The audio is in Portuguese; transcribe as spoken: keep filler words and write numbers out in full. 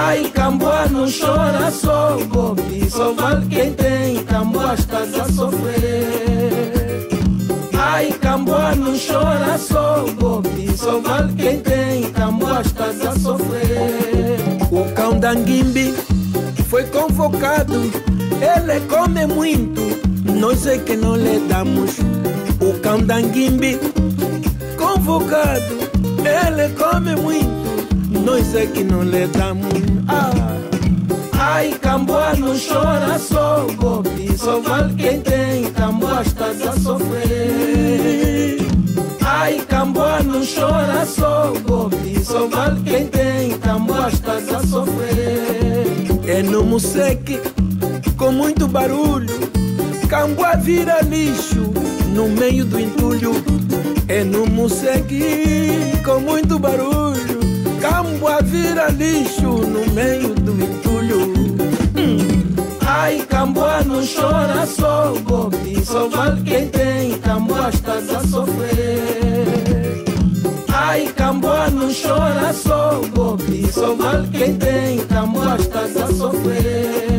Ai, Camboa não chora só, Bobi, só vale quem tem, Camboa estás a sofrer. Ai, Camboa não chora só, Bobi, só vale quem tem, Camboa estás a sofrer. O cão da Nguimbi foi convocado, ele come muito, nós é que não lhe damos. O cão da Nguimbi convocado, ele come muito, nós é que não lhe damos. Ah. Ai, Camboa não chora só, Bobi, só vale quem tem, Camboa estás a sofrer. Ai, Camboa não chora só, Bobi, só vale quem tem, Camboa estás a sofrer. É no Museque, com muito barulho, Camboa vira lixo no meio do entulho. É no Museque, com muito barulho, Camboa vira lixo no meio do entulho. Hum. Ai, Camboa não chora só, Bobi, só vale quem tem, Camboa estás a sofrer. Ai, Camboa não chora só, Bobi, só vale quem tem, Camboa estás a sofrer.